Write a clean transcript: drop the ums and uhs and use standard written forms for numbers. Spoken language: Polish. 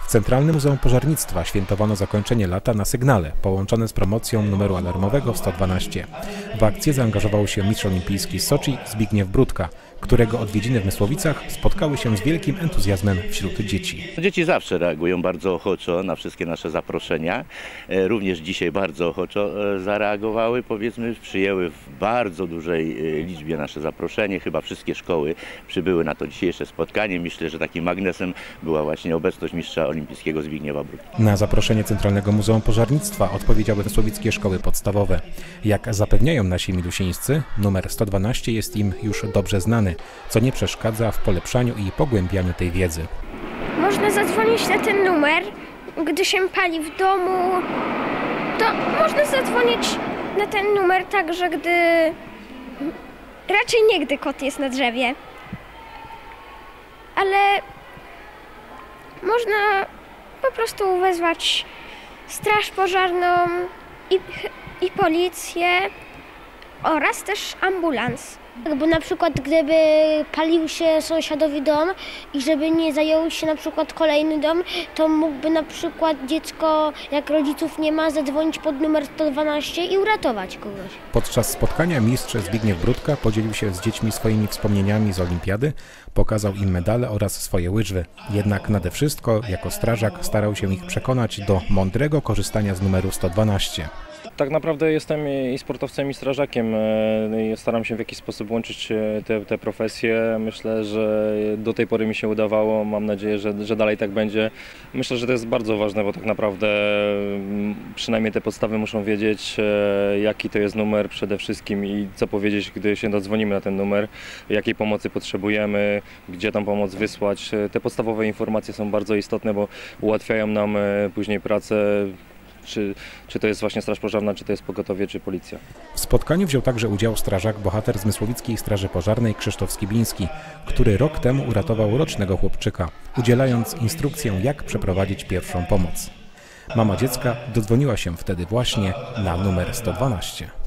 Centralne Muzeum Pożarnictwa świętowano zakończenie lata na sygnale, połączone z promocją numeru alarmowego 112. W akcję zaangażował się mistrz olimpijski z Soczi Zbigniew Brudka, którego odwiedziny w Mysłowicach spotkały się z wielkim entuzjazmem wśród dzieci. Dzieci zawsze reagują bardzo ochoczo na wszystkie nasze zaproszenia. Również dzisiaj bardzo ochoczo zareagowały, powiedzmy, przyjęły w bardzo dużej liczbie nasze zaproszenie. Chyba wszystkie szkoły przybyły na to dzisiejsze spotkanie. Myślę, że takim magnesem była właśnie obecność mistrza olimpijskiego Zbigniewa Brudki. Na zaproszenie Centralnego Muzeum Pożarnictwa odpowiedziały mysłowickie szkoły podstawowe. Jak zapewniają nasi milusińscy, numer 112 jest im już dobrze znany, co nie przeszkadza w polepszaniu i pogłębianiu tej wiedzy. Można zadzwonić na ten numer, gdy się pali w domu, to można zadzwonić na ten numer także raczej nie gdy kot jest na drzewie, ale można po prostu wezwać straż pożarną i policję oraz też ambulans. Bo na przykład gdyby palił się sąsiadowi dom i żeby nie zajął się na przykład kolejny dom, to mógłby na przykład dziecko, jak rodziców nie ma, zadzwonić pod numer 112 i uratować kogoś. Podczas spotkania mistrz Zbigniew Brudka podzielił się z dziećmi swoimi wspomnieniami z olimpiady, pokazał im medale oraz swoje łyżwy. Jednak nade wszystko, jako strażak, starał się ich przekonać do mądrego korzystania z numeru 112. Tak naprawdę jestem i sportowcem, i strażakiem. Staram się w jakiś sposób łączyć te profesje. Myślę, że do tej pory mi się udawało. Mam nadzieję, że dalej tak będzie. Myślę, że to jest bardzo ważne, bo tak naprawdę przynajmniej te podstawy muszą wiedzieć, jaki to jest numer przede wszystkim i co powiedzieć, gdy się dodzwonimy na ten numer, jakiej pomocy potrzebujemy, gdzie tam pomoc wysłać. Te podstawowe informacje są bardzo istotne, bo ułatwiają nam później pracę. Czy to jest właśnie straż pożarna, czy to jest pogotowie, czy policja. W spotkaniu wziął także udział strażak, bohater z Mysłowickiej Straży Pożarnej Krzysztof Skibiński, który rok temu uratował rocznego chłopczyka, udzielając instrukcję, jak przeprowadzić pierwszą pomoc. Mama dziecka dodzwoniła się wtedy właśnie na numer 112.